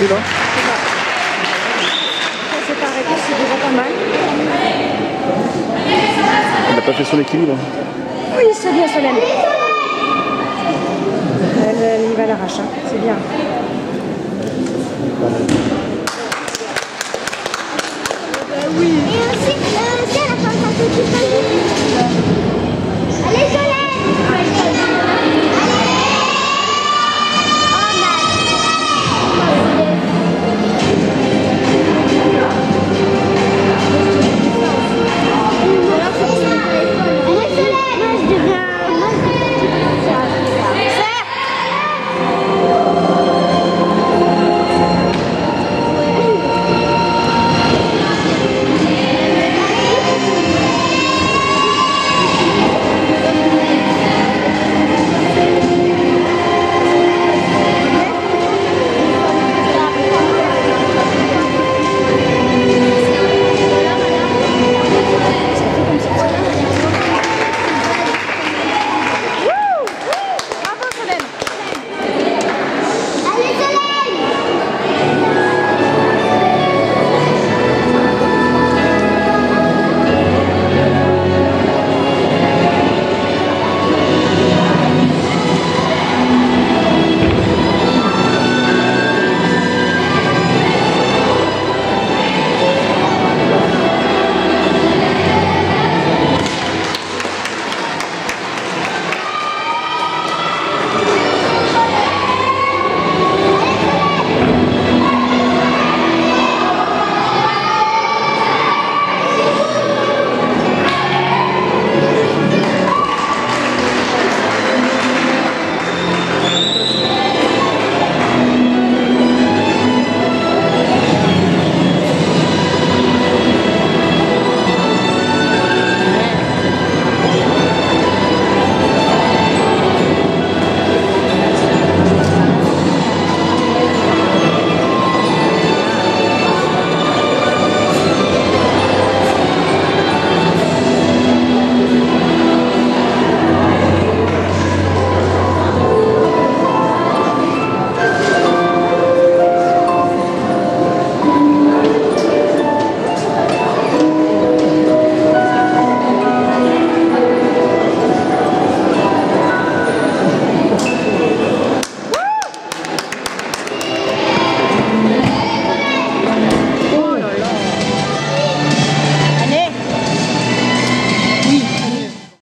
là? C'est pas arrêté, c'est déjà pas mal. Elle n'a pas fait son équilibre. Oui, c'est bien Solène. Elle y va à l'arrache, hein. C'est bien. Oui. Et aussi, c'est la fin de la petite. Allez, Solène.